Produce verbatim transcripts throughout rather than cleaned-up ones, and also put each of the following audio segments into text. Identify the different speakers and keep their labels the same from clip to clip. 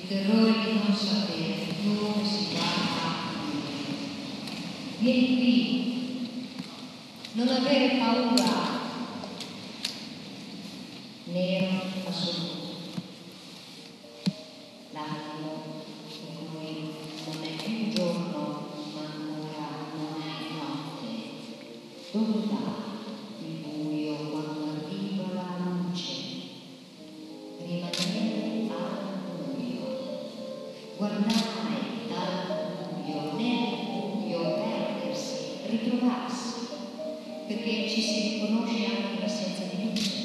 Speaker 1: il terrore di non sapere dove si va a finire. Vieni qui, non avere paura. Nero assoluto, l'attimo in cui non è più giorno ma ancora non è notte. Dove va il buio quando arriva la luce? Rimanere al buio, guardare dal buio, nel buio perdersi, ritrovarsi, perché ci si riconosce anche in assenza di luce.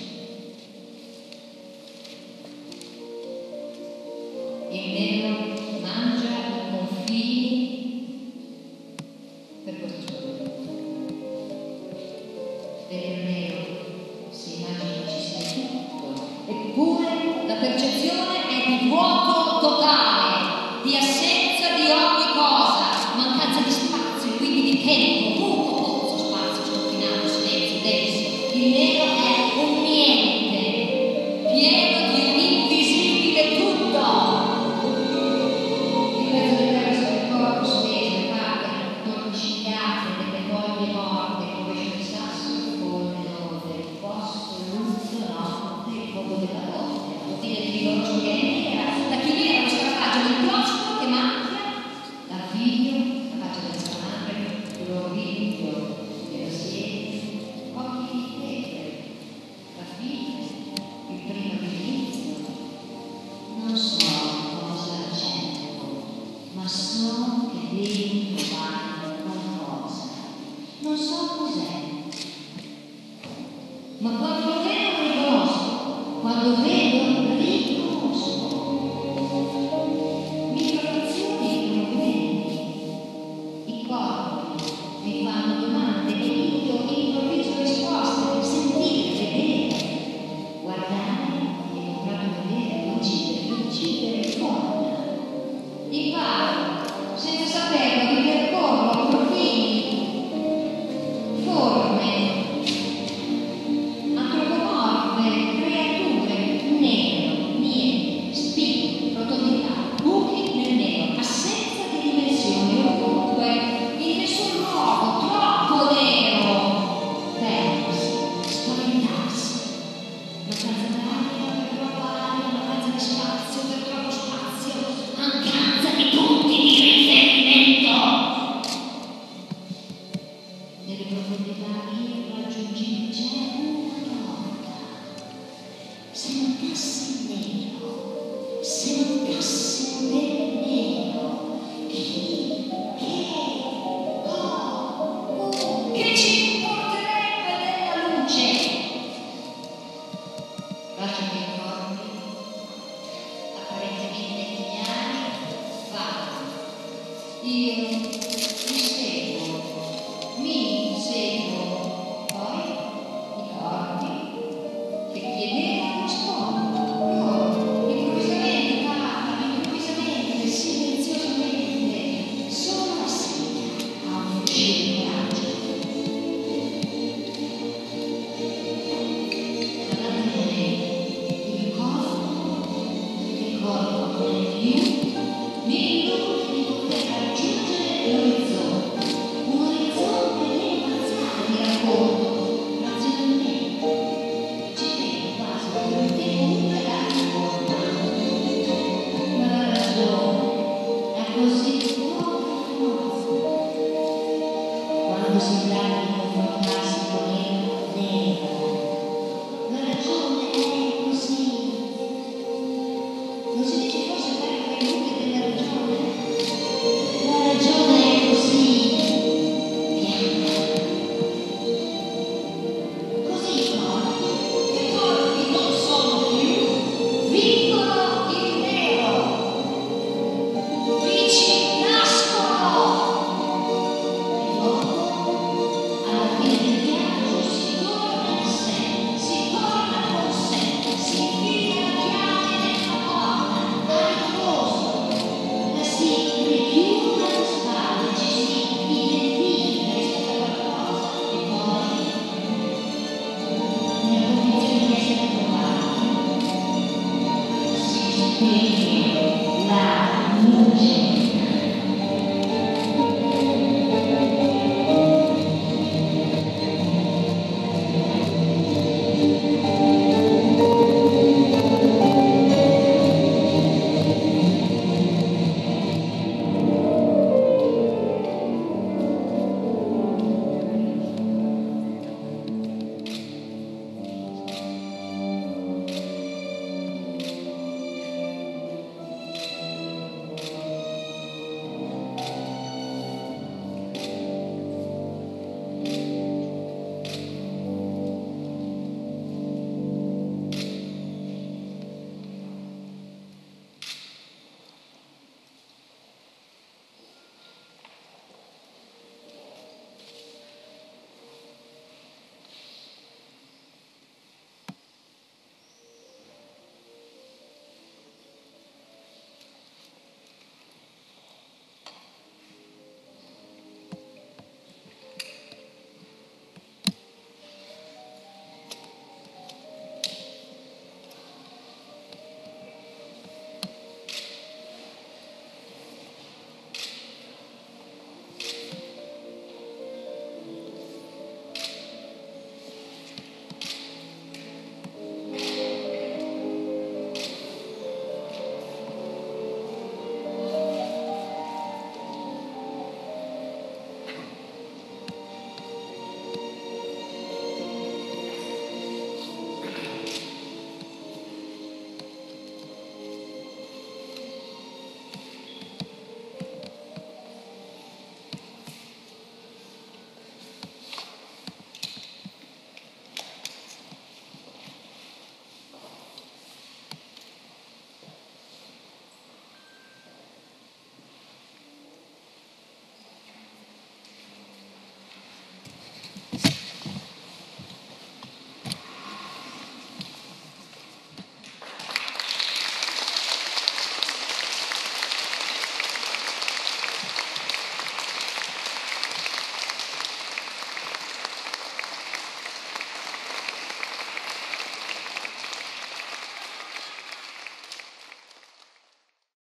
Speaker 1: Il nero mangia i confini per questo scopo. Per il nero si immagina ci sia tutto, eppure la percezione è di vuoto totale, di assenza di ogni cosa, mancanza di spazio, quindi di tempo, tutto pozzo, spazio sconfinato, silenzio, denso. Il nero è un niente, pieno di un invisibile tutto. Mancanza